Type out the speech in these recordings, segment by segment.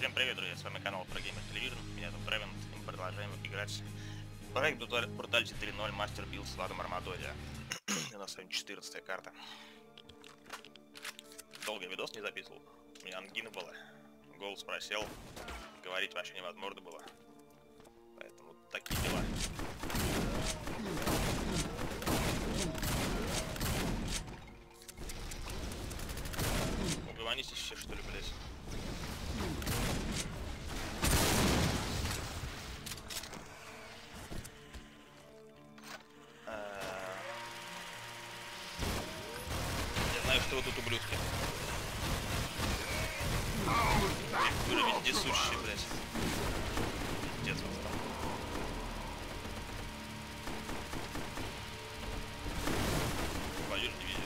Всем привет, друзья, с вами канал ProGamer Television, меня зовут Ревен, и мы продолжаем играть в проект Brutality 3.0 Master Build с Владом Армадоди. У нас сегодня 14-я карта. Долго видос не записывал, у меня ангина была, голос просел, говорить вообще невозможно было, поэтому такие дела. Угомонитесь все, что ли, блядь. Я знаю, что вы тут ублюдки. Вы же везде сущие, блядь. Пиздец вас там. Кавалер дивизион.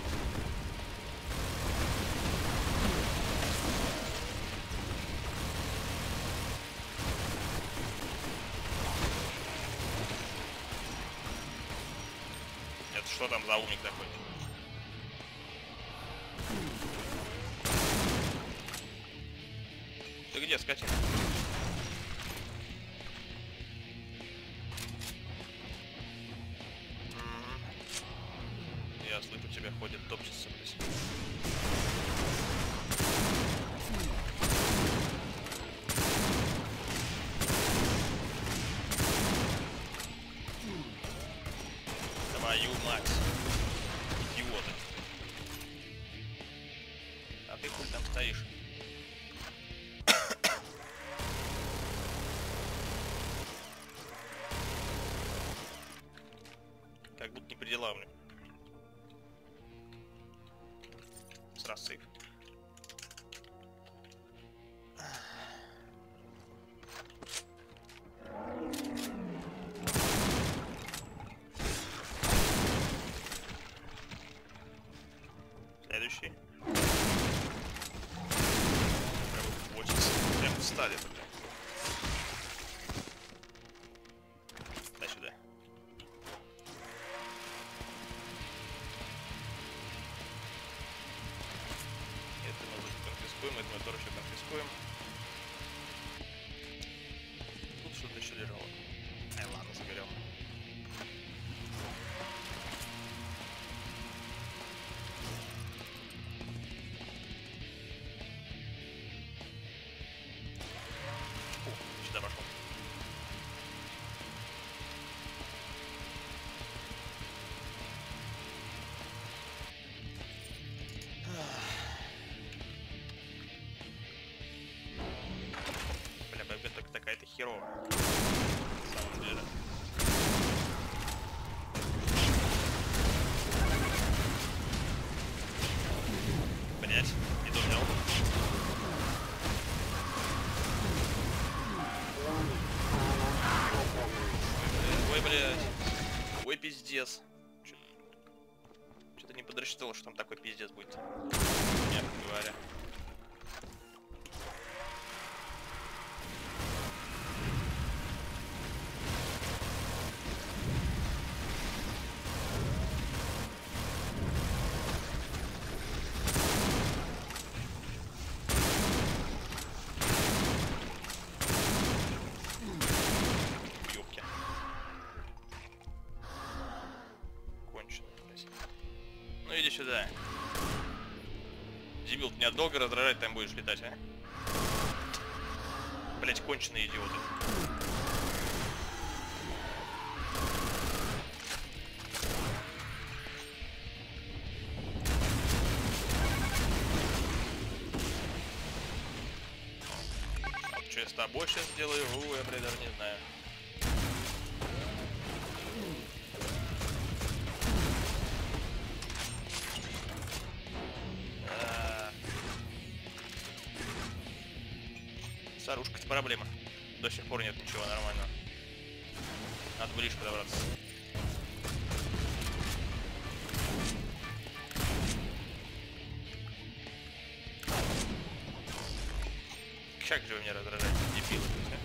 Это что там за умник такой? Ты где, скотина? Я слышу, тебя ходит, топчется, блядь. Твою мать. Идиоты. А ты хуй там стоишь? Как будто не при делах, блин. Сразу сейф. Следующий. Прям встали, блин. Дай сюда. Это мы уже конфискуем, это мы тоже еще конфискуем. Тут что-то еще лежало. Ладно, заберем. Сюда пошел. Бля, БГ только такая-то херовая. На самом деле. Блять, иду взял. Ой, блядь. Ой, пиздец. Что-то не подрасчитывал, что там такой пиздец будет. Мягко говоря. Ёбки. Кончено, блядь. Ну иди сюда. Дебил, ты меня долго раздражать там будешь летать, а? Блять, конченые идиоты. Вот что я с тобой сейчас сделаю, я, блядь, даже не знаю. С оружкой-то проблема. До сих пор нет ничего нормального. Надо ближе подобраться. Как же вы меня раздражаете, дебилы, а?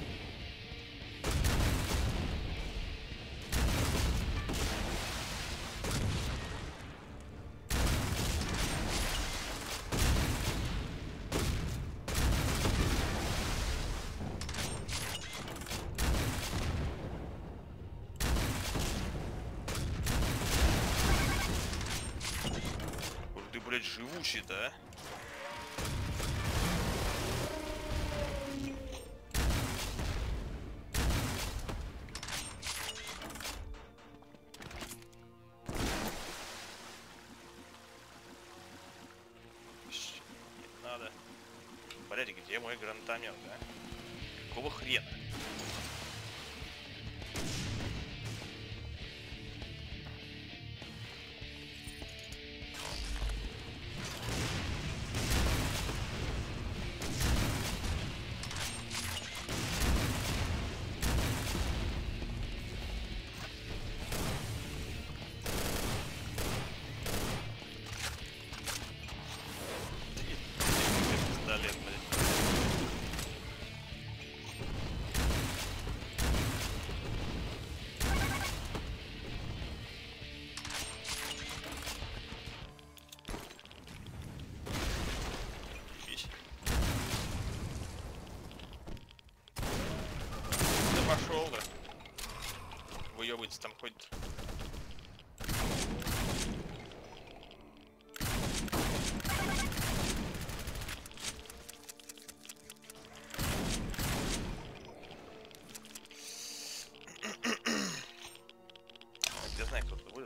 блядь, живучий-то, а? Не надо. Блядь, где мой гранатомет, да? Какого хрена? Пистолет, блядь. Да пошел, да. Выебывается там ходит. Я знаю, кто тут будет.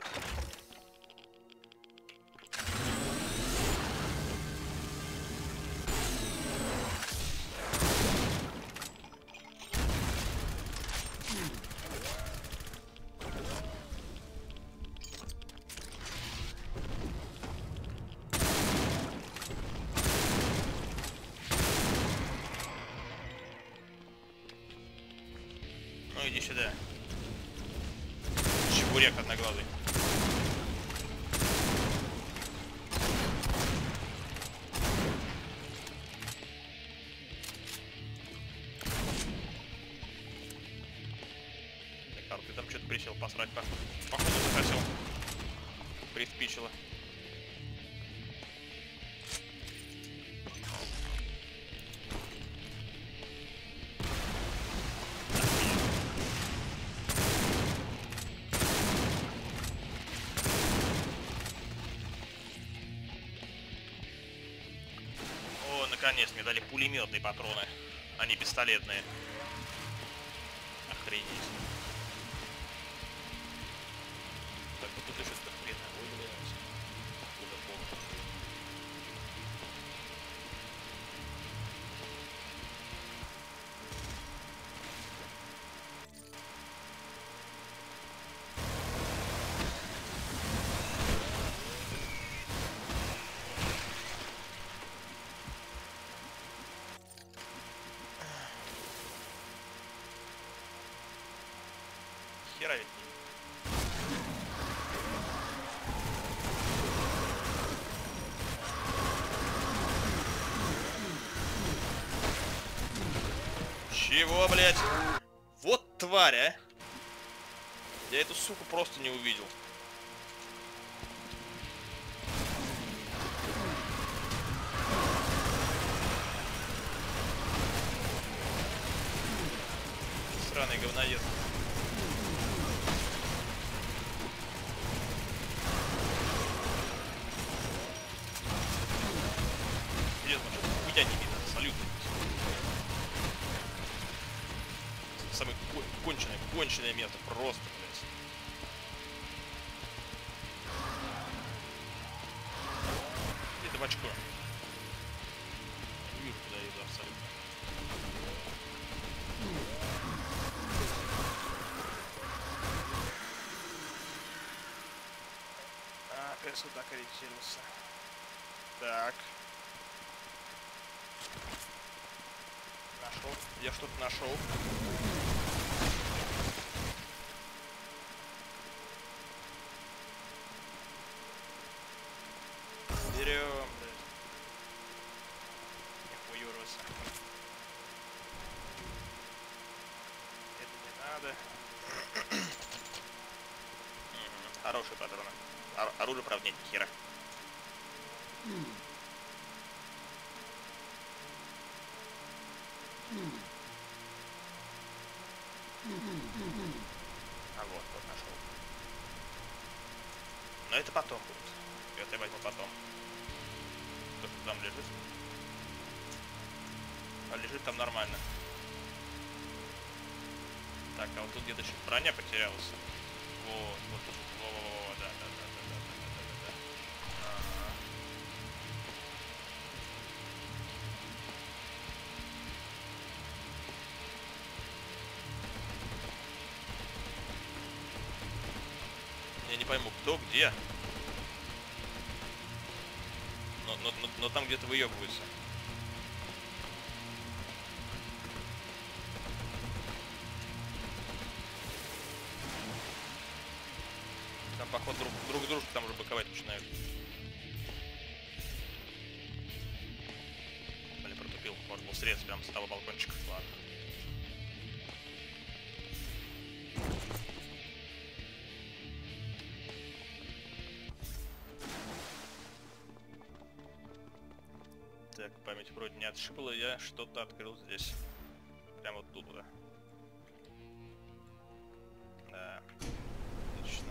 Ну иди сюда. Чебурек одноглазый. Так, ты там что-то присел посрать, походу захотел. Приспичило. О, наконец мне дали пулеметные патроны, а не пистолетные. Охренеть. Так, вот тут еще что-то хрена. Ой, блядь. Откуда помню. Хера ведь не. Чего, блядь? Вот тварь, а! Я эту суку просто не увидел. Сраный говноед. Серьезно, что-то хуя не видно, абсолютно. Самое конченое место, просто, блядь. Это в очко. Не вижу, куда я иду, абсолютно. Опять сюда корректировался. Так. Нашел. Я что-то нашел. Берем, блядь. Не хуёрился. Это не надо. Хорошие патроны. Оружие, правда, нет ни хера. А вот нашел. Но это потом будет. Это я возьму потом. Кто-то там лежит. А лежит там нормально. Так, а вот тут где-то еще броня потерялась. Вот тут. Во, да. Ага. Я не пойму, кто, где. Но там где-то выебываются. Там, походу, друг дружку там уже боковать начинают. Блин, протупил. Может был срез прям с того балкончика. Ладно. Так, память вроде не отшибла, я что-то открыл здесь. Прям вот тут, да. Да. Отлично.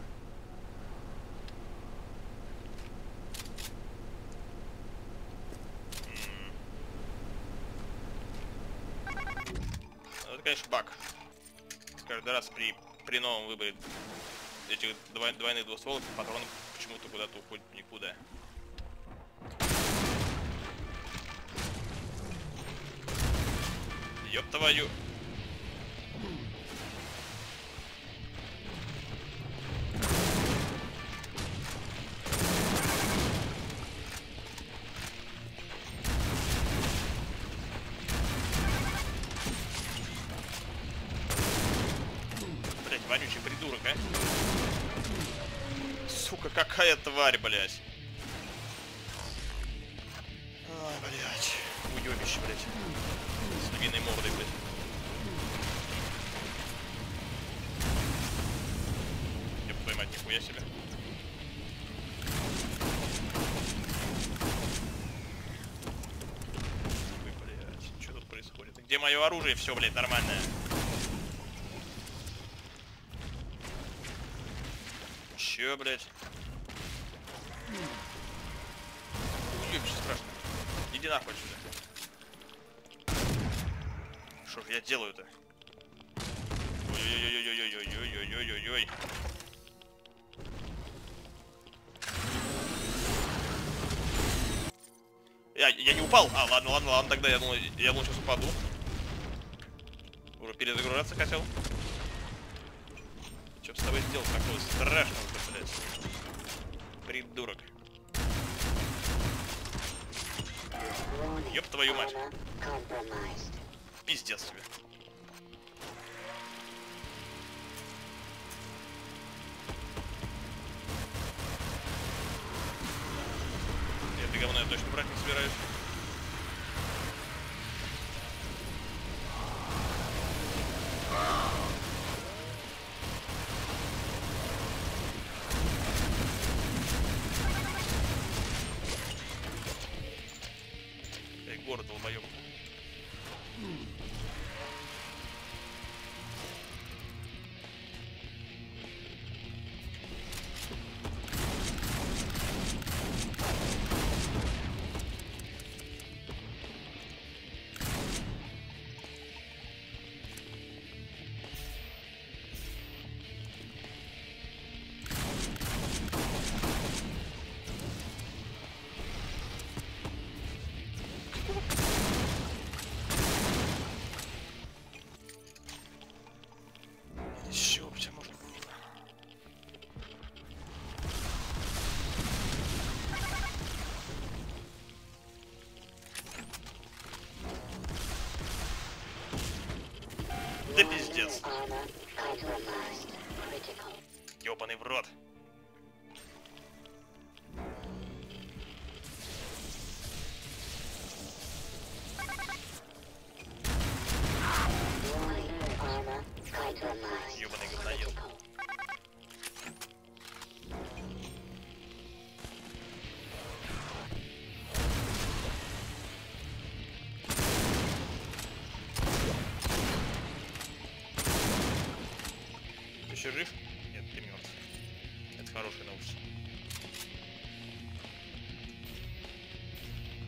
Это, конечно, баг. Каждый раз при новом выборе этих двойных двустволок патроны почему-то куда-то уходят никуда. Ёб твою. Блять, вонючий придурок, а? Сука, какая тварь, блять. Ай, блять. Уёбище, блять. С львиной мордой, блять. Ёб твою мать, нихуя себе. Ой, блять, что тут происходит? Где мое оружие? Все, блять, нормальное. Чё, блять? Уёбище страшно. Иди нахуй отсюда. Что же я делаю-то? Ой-ой-ой-ой-ой-ой-ой-ой-ой-ой-ой-ой. Я не упал. А, ладно, тогда я думал, сейчас упаду. Уже перезагружаться хотел. Что с тобой сделал такого страшного-то, блядь? Придурок. Ёб твою мать. Пиздец тебе. Это говно я точно брать не собираюсь. Эй, город долбоёб. Да пиздец. Ёбаный в рот. Ёбаный говноед. Ты еще жив? Нет, ты мертв. Это хорошая новость.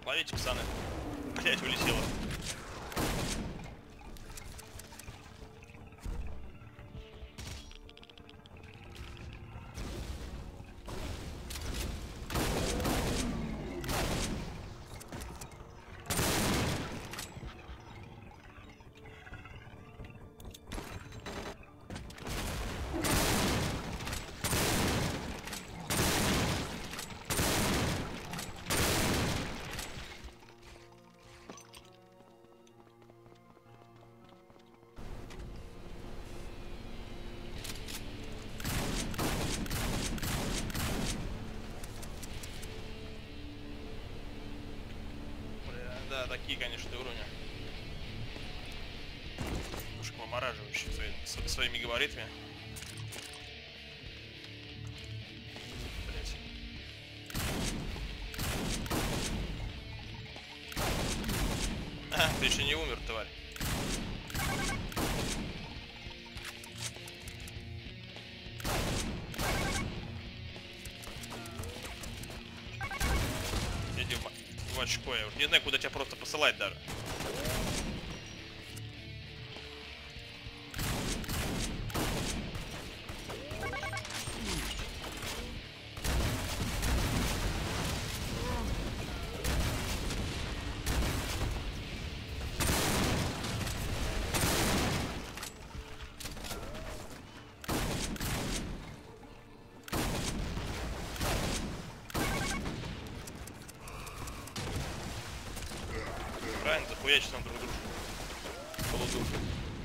Ловите, пацаны. Блять, улетело. Да, такие, конечно, уровни. Немножко вымораживающие своими габаритами. Блять. А, ты еще не умер, тварь. Иди в очко, я уже не знаю, куда тебя просто посылать даже. Правильно, захуячить нам друг дружку. Полудурку.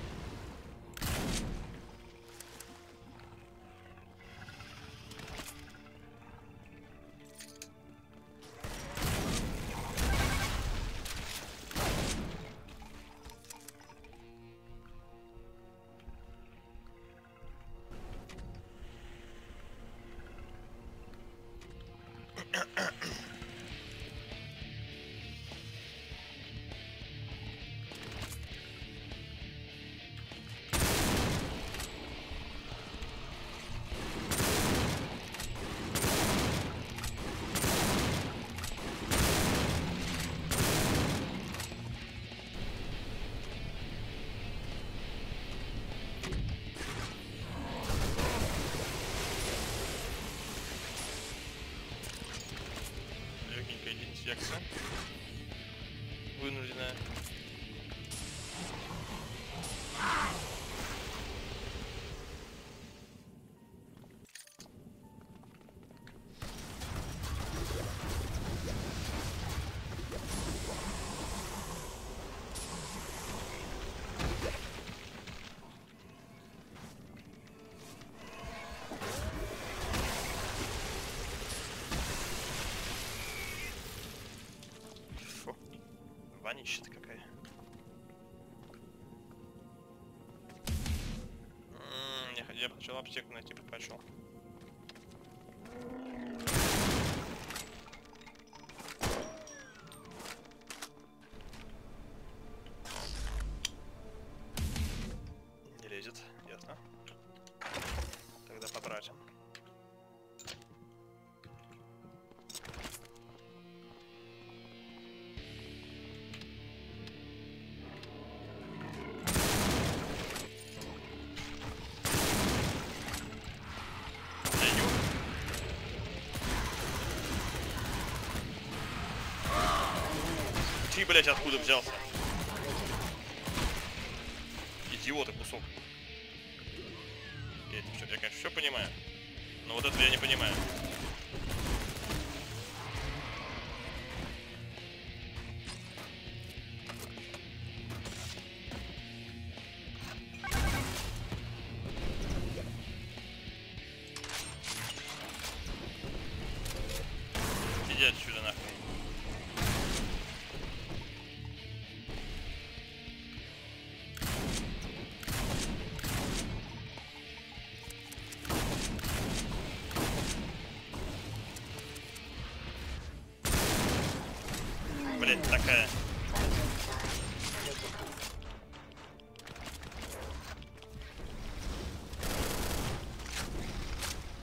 Легенькая идентификация. Вынужденная. Фу. Вонища-то какая. Я сначала аптеку найти предпочел. Не лезет, ясно. Тогда потратим. Ты, блять, откуда взялся? Идиоты кусок. Я, конечно, все понимаю. Но вот это я не понимаю. Иди отсюда нахуй. Блять, такая.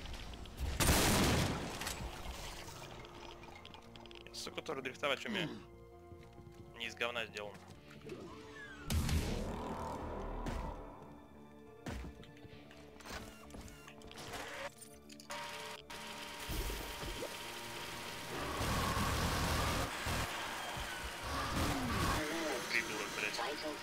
Сука, который дрифтовать умею. Не из говна сделан. Придурок, блядь.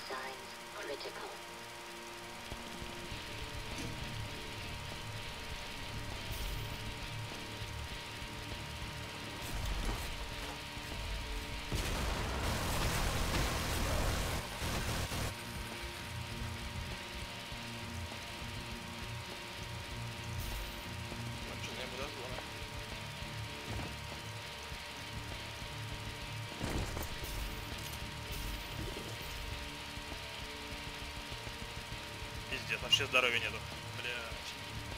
Пиздец, вообще здоровья нету. Блядь.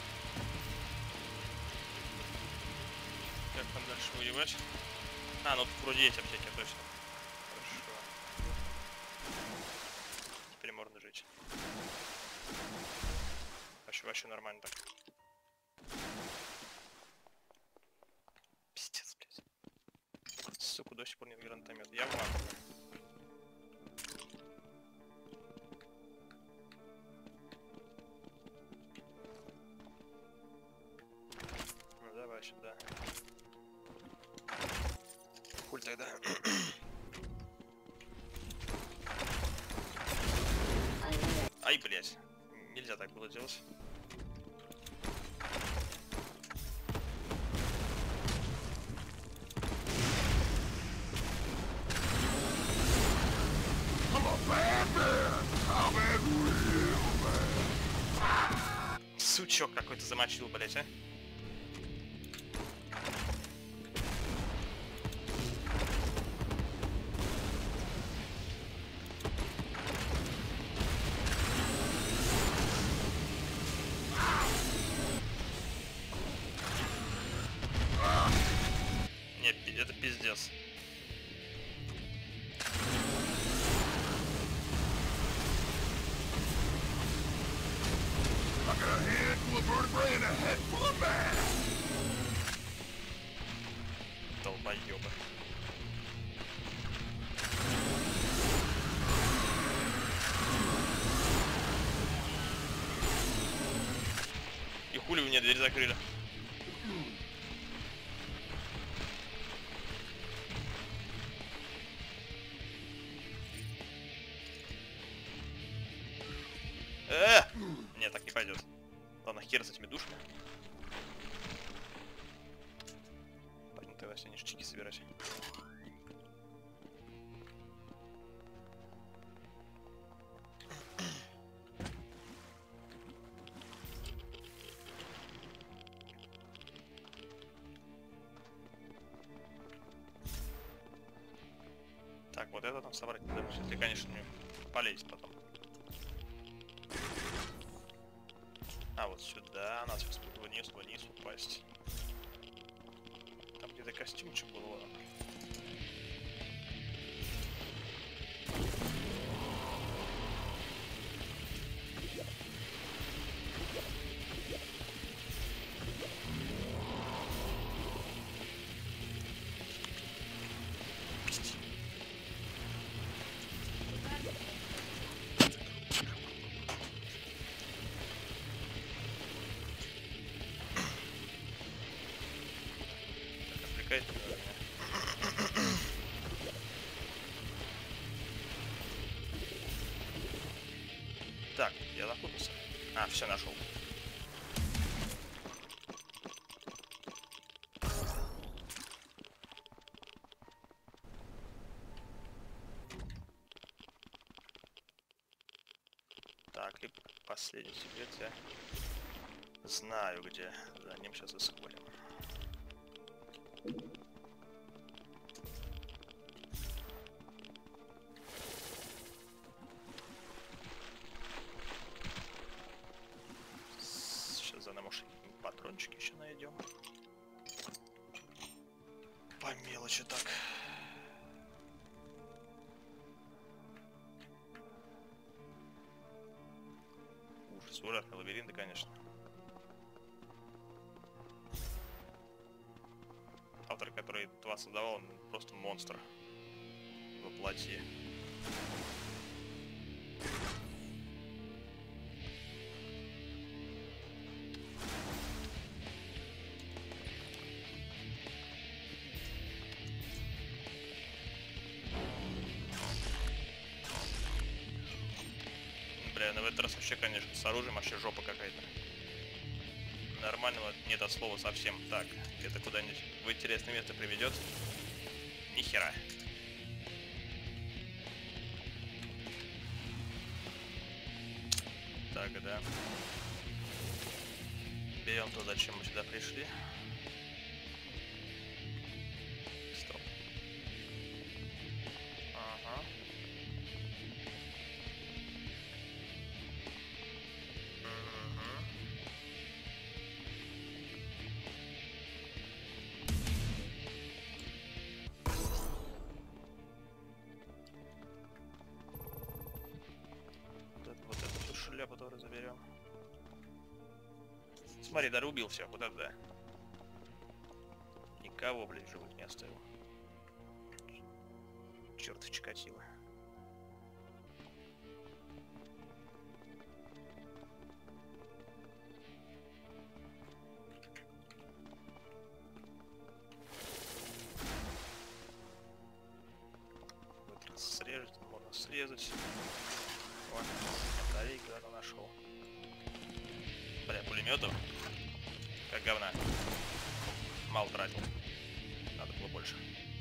Как там дальше воевать? А, ну тут вроде есть аптеки, точно. Хорошо. Теперь можно жить. Вообще нормально так. Пиздец, блядь. Сука, до сих пор нет гранатомета. Я в вакууме. Ну давай сюда. Хуй тогда. Ай, блядь. Нельзя так было делать. Сучок какой-то замочил, блядь, а. Нет, это пиздец. Долбоёбы. И хули у меня дверь закрыли. Нет, так не пойдет. Ладно, хер с этими душами. Пойдем тогда все ништяки собирать. Так, вот это там собрать надо, если, конечно, мне полезть потом. А, вот сюда, надо сейчас вниз упасть. Там где-то костюмчик был, ладно. Так, я запутался. А, все нашел. Так, и последний секрет я знаю где. За ним сейчас ускорим. Сейчас за ним патрончики еще найдем. По мелочи так. Ужас, ужасный лабиринты, конечно. Автор, который вас создавал, он просто монстр. Вот воплоти. Бля, ну в этот раз вообще, конечно, с оружием вообще жопа какая-то. Нормального нет от слова совсем. Так, это куда-нибудь в интересное место приведет. Нихера. Так, да. Берем то, зачем мы сюда пришли. Стоп. Ага. Вот эту шляпу тоже заберем. Смотри, даже убил всех, вот это да. Никого, блядь, живых не оставил. Чёрт, Чикатило. Вот раз срезать, можно срезать. Вот, батарейку я нашел. Бля, пулеметов. Как говна. Мало тратил. Надо было больше.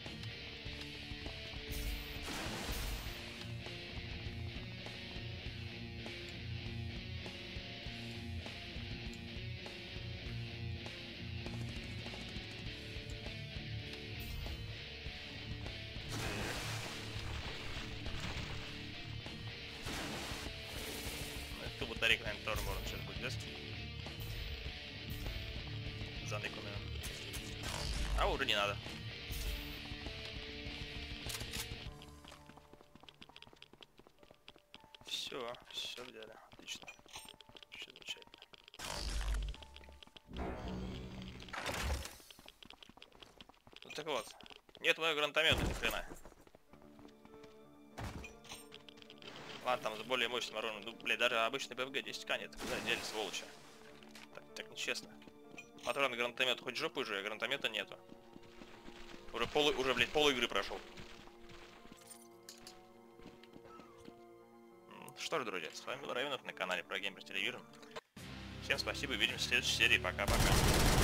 Эту батарейку, наверное, тоже можно сейчас будет взять. Заныканную. А уже не надо. Все взяли. Отлично. Все замечательно. Ну так вот. Нет моего гранатомета, ни хрена. Ладно, там с более мощным оружием. Ну, блядь, даже обычный БФГ 10К нет. Куда дели, сволочи? Так нечестно. Патронный гранатомет хоть жопу уже, а гранатомета нету. Уже, блядь, пол игры прошел. Что ж, друзья, с вами был Рейвенов на канале Pro Gamer Television. Всем спасибо, увидимся в следующей серии. Пока-пока.